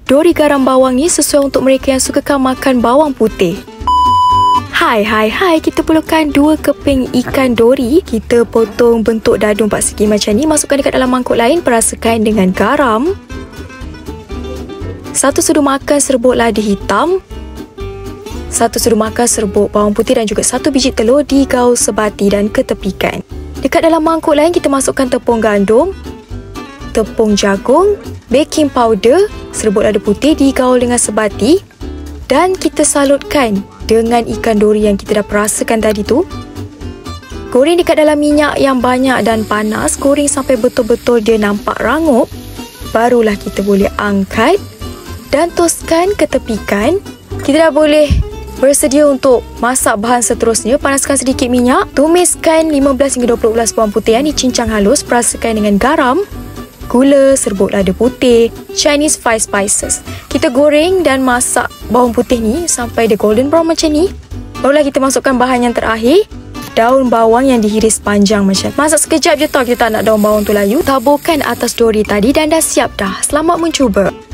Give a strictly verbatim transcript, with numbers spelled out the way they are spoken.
Dori garam bawang ni sesuai untuk mereka yang suka makan bawang putih. Hai, hai, hai. Kita perlukan dua keping ikan dori. Kita potong bentuk dadu empat segi macam ni. Masukkan dekat dalam mangkuk lain. Perasakan dengan garam. Satu sudu makan serbuk lada hitam. Satu sudu makan serbuk bawang putih dan juga satu biji telur digaul sebati dan ketepikan. Dekat dalam mangkuk lain kita masukkan tepung gandum, tepung jagung, baking powder, serbuk lada putih digaul dengan sebati dan kita salutkan dengan ikan dori yang kita dah perasakan tadi tu. Goreng dekat dalam minyak yang banyak dan panas. Goreng sampai betul-betul dia nampak rangup. Barulah kita boleh angkat dan toskan ketepikan. Kita dah boleh bersedia untuk masak bahan seterusnya. Panaskan sedikit minyak. Tumiskan lima belas hingga dua puluh ulas bawang putih yang dicincang halus. Perasakan dengan garam, gula, serbuk lada putih, Chinese five spices. Kita goreng dan masak bawang putih ni sampai dia golden brown macam ni. Barulah kita masukkan bahan yang terakhir. Daun bawang yang dihiris panjang macam ni. Masak sekejap je tau, kita tak nak daun bawang tu layu. Taburkan atas dori tadi dan dah siap dah. Selamat mencuba.